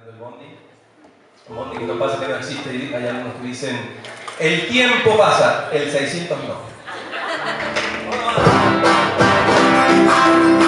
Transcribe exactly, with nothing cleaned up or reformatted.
el bondi. El bondi que no pasa, que no existe, y hay algunos que dicen el tiempo pasa, el seiscientos no.